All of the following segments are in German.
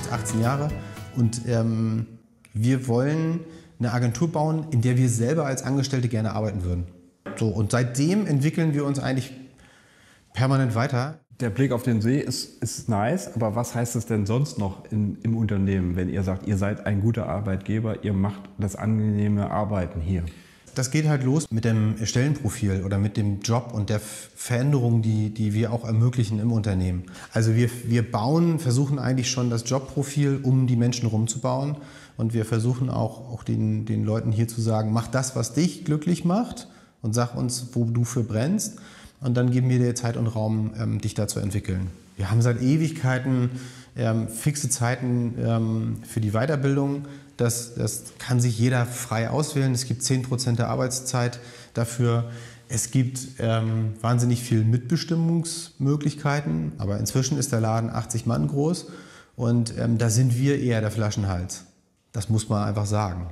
jetzt 18 Jahre und wir wollen eine Agentur bauen, in der wir selber als Angestellte gerne arbeiten würden. So, und seitdem entwickeln wir uns eigentlich permanent weiter. Der Blick auf den See ist nice, aber was heißt das denn sonst noch im Unternehmen, wenn ihr sagt, ihr seid ein guter Arbeitgeber, ihr macht das angenehme Arbeiten hier? Das geht halt los mit dem Stellenprofil oder mit dem Job und der Veränderung, die wir auch ermöglichen im Unternehmen. Also wir versuchen eigentlich schon das Jobprofil um die Menschen rumzubauen und wir versuchen auch den Leuten hier zu sagen, mach das, was dich glücklich macht und sag uns, wo du für brennst. Und dann geben wir dir Zeit und Raum, dich da zu entwickeln. Wir haben seit Ewigkeiten fixe Zeiten für die Weiterbildung. Das kann sich jeder frei auswählen. Es gibt 10% der Arbeitszeit dafür. Es gibt wahnsinnig viele Mitbestimmungsmöglichkeiten. Aber inzwischen ist der Laden 80 Mann groß. Und da sind wir eher der Flaschenhals. Das muss man einfach sagen.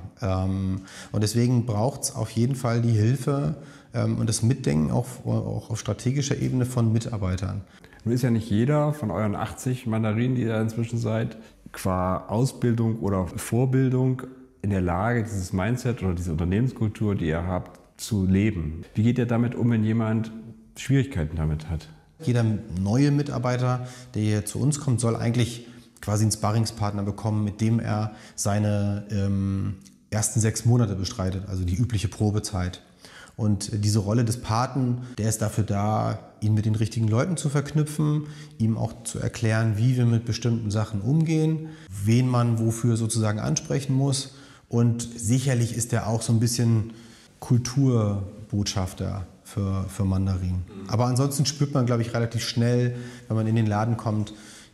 Und deswegen braucht es auf jeden Fall die Hilfe und das Mitdenken auch auf strategischer Ebene von Mitarbeitern. Nun ist ja nicht jeder von euren 80 Mandarinen, die ihr inzwischen seid, qua Ausbildung oder Vorbildung in der Lage, dieses Mindset oder diese Unternehmenskultur, die ihr habt, zu leben. Wie geht ihr damit um, wenn jemand Schwierigkeiten damit hat? Jeder neue Mitarbeiter, der hier zu uns kommt, soll eigentlich quasi einen Sparringspartner bekommen, mit dem er seine ersten 6 Monate bestreitet, also die übliche Probezeit. Und diese Rolle des Paten, der ist dafür da, ihn mit den richtigen Leuten zu verknüpfen, ihm auch zu erklären, wie wir mit bestimmten Sachen umgehen, wen man wofür sozusagen ansprechen muss. Und sicherlich ist er auch so ein bisschen Kulturbotschafter für Mandarin. Aber ansonsten spürt man, glaube ich, relativ schnell, wenn man in den Laden kommt,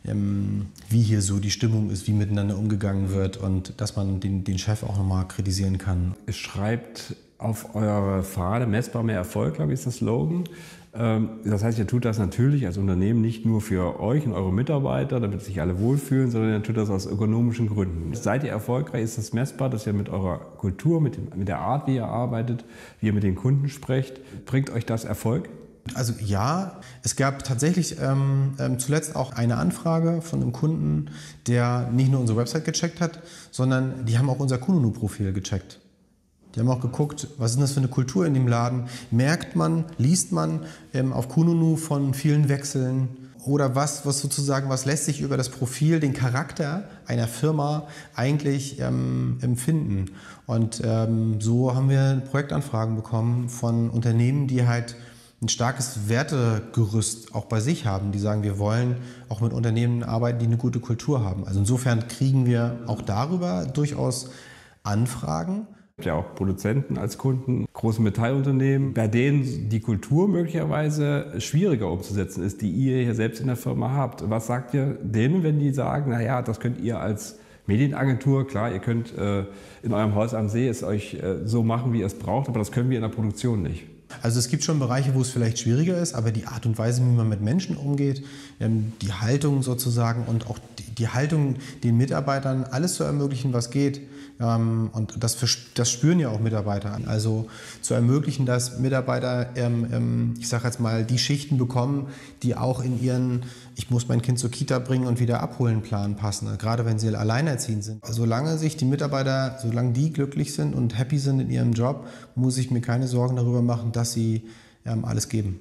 wie hier so die Stimmung ist, wie miteinander umgegangen wird und dass man den Chef auch nochmal kritisieren kann. Es schreibt auf eure Fahne messbar mehr Erfolg, glaube ich, ist das Slogan. Das heißt, ihr tut das natürlich als Unternehmen nicht nur für euch und eure Mitarbeiter, damit sich alle wohlfühlen, sondern ihr tut das aus ökonomischen Gründen. Seid ihr erfolgreich, ist das messbar, dass ihr mit eurer Kultur, mit der Art, wie ihr arbeitet, wie ihr mit den Kunden sprecht, bringt euch das Erfolg? Also ja, es gab tatsächlich zuletzt auch eine Anfrage von einem Kunden, der nicht nur unsere Website gecheckt hat, sondern die haben auch unser Kununu-Profil gecheckt. Die haben auch geguckt, was ist das für eine Kultur in dem Laden? Merkt man, liest man auf Kununu von vielen Wechseln? Oder was lässt sich über das Profil, den Charakter einer Firma eigentlich empfinden? Und so haben wir Projektanfragen bekommen von Unternehmen, die halt ein starkes Wertegerüst auch bei sich haben. Die sagen, wir wollen auch mit Unternehmen arbeiten, die eine gute Kultur haben. Also insofern kriegen wir auch darüber durchaus Anfragen. Ihr habt ja auch Produzenten als Kunden, große Metallunternehmen, bei denen die Kultur möglicherweise schwieriger umzusetzen ist, die ihr hier selbst in der Firma habt. Was sagt ihr denen, wenn die sagen, naja, das könnt ihr als Medienagentur, klar, ihr könnt in eurem Haus am See es euch so machen, wie ihr es braucht, aber das können wir in der Produktion nicht? Also es gibt schon Bereiche, wo es vielleicht schwieriger ist, aber die Art und Weise, wie man mit Menschen umgeht, die Haltung sozusagen und auch die Haltung, den Mitarbeitern alles zu ermöglichen, was geht. Und das spüren ja auch Mitarbeiter. Also zu ermöglichen, dass Mitarbeiter, ich sage jetzt mal, die Schichten bekommen, die auch in ihren ich muss mein Kind zur Kita bringen und wieder abholen Plan passen, gerade wenn sie alleinerziehend sind. Solange sich die Mitarbeiter, solange die glücklich sind und happy sind in ihrem Job, muss ich mir keine Sorgen darüber machen, dass sie alles geben.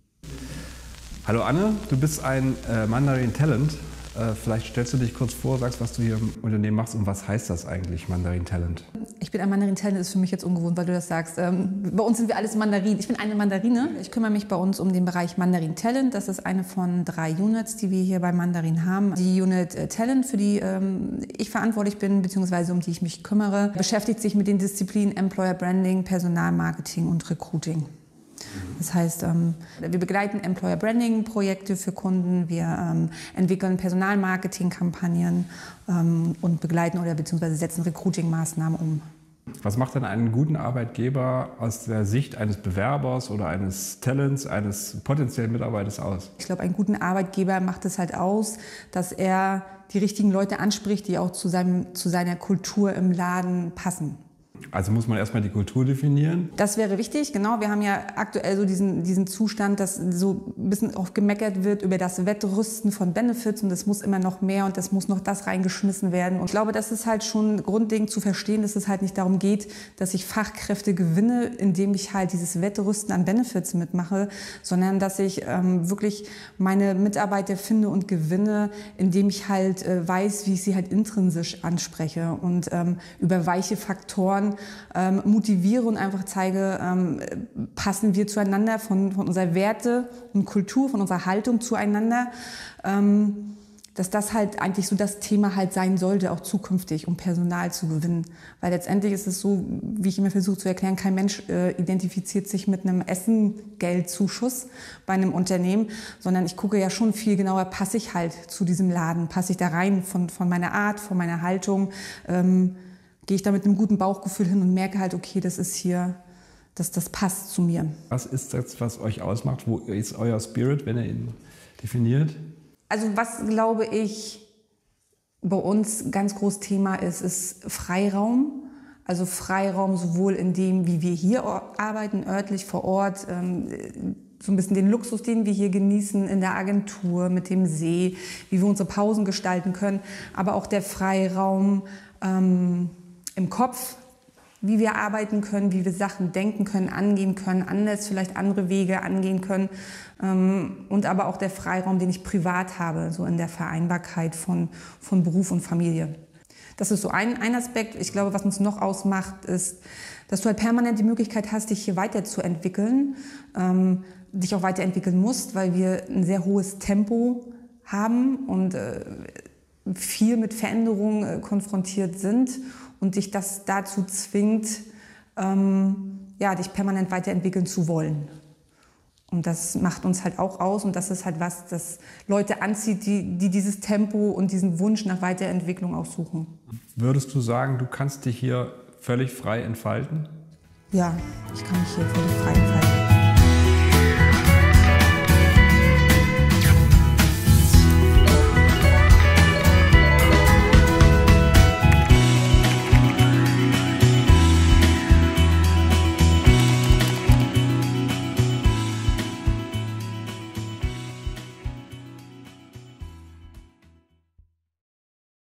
Hallo Anne, du bist ein Mandarin Talent. Vielleicht stellst du dich kurz vor, sagst, was du hier im Unternehmen machst und was heißt das eigentlich, Mandarin Talent? Ich bin ein Mandarin Talent, das ist für mich jetzt ungewohnt, weil du das sagst. Bei uns sind wir alles Mandarin. Ich bin eine Mandarine. Ich kümmere mich bei uns um den Bereich Mandarin Talent. Das ist eine von 3 Units, die wir hier bei Mandarin haben. Die Unit Talent, für die ich verantwortlich bin, beziehungsweise um die ich mich kümmere, beschäftigt sich mit den Disziplinen Employer Branding, Personalmarketing und Recruiting. Das heißt, wir begleiten Employer Branding Projekte für Kunden, wir entwickeln Personalmarketing-Kampagnen und begleiten oder beziehungsweise setzen Recruiting-Maßnahmen um. Was macht denn einen guten Arbeitgeber aus der Sicht eines Bewerbers oder eines Talents, eines potenziellen Mitarbeiters aus? Ich glaube, einen guten Arbeitgeber macht es halt aus, dass er die richtigen Leute anspricht, die auch zu seiner Kultur im Laden passen. Also muss man erstmal die Kultur definieren. Das wäre wichtig, genau. Wir haben ja aktuell so diesen Zustand, dass so ein bisschen oft gemeckert wird über das Wettrüsten von Benefits und es muss immer noch mehr und es muss noch das reingeschmissen werden. Und ich glaube, das ist halt schon grundlegend zu verstehen, dass es halt nicht darum geht, dass ich Fachkräfte gewinne, indem ich halt dieses Wettrüsten an Benefits mitmache, sondern dass ich wirklich meine Mitarbeiter finde und gewinne, indem ich halt weiß, wie ich sie halt intrinsisch anspreche und über weiche Faktoren motiviere und einfach zeige, passen wir zueinander von unserer Werte und Kultur, von unserer Haltung zueinander, dass das halt eigentlich so das Thema halt sein sollte, auch zukünftig, um Personal zu gewinnen. Weil letztendlich ist es so, wie ich immer versuche zu erklären, kein Mensch identifiziert sich mit einem Essengeldzuschuss bei einem Unternehmen, sondern ich gucke ja schon viel genauer, passe ich halt zu diesem Laden, passe ich da rein von meiner Art, von meiner Haltung, gehe ich da mit einem guten Bauchgefühl hin und merke halt, okay, das ist hier, das passt zu mir. Was ist das, was euch ausmacht? Wo ist euer Spirit, wenn ihr ihn definiert? Also was, glaube ich, bei uns ganz großes Thema ist Freiraum. Also Freiraum sowohl in dem, wie wir hier arbeiten, örtlich vor Ort, so ein bisschen den Luxus, den wir hier genießen in der Agentur, mit dem See, wie wir unsere Pausen gestalten können, aber auch der Freiraum im Kopf, wie wir arbeiten können, wie wir Sachen denken können, angehen können, anders vielleicht andere Wege angehen können und aber auch der Freiraum, den ich privat habe, so in der Vereinbarkeit von Beruf und Familie. Das ist so ein Aspekt. Ich glaube, was uns noch ausmacht, ist, dass du halt permanent die Möglichkeit hast, dich hier weiterzuentwickeln, dich auch weiterentwickeln musst, weil wir ein sehr hohes Tempo haben und viel mit Veränderungen konfrontiert sind und dich das dazu zwingt, dich permanent weiterentwickeln zu wollen. Und das macht uns halt auch aus und das ist halt was, das Leute anzieht, die dieses Tempo und diesen Wunsch nach Weiterentwicklung auch suchen. Würdest du sagen, du kannst dich hier völlig frei entfalten? Ja, ich kann mich hier völlig frei entfalten.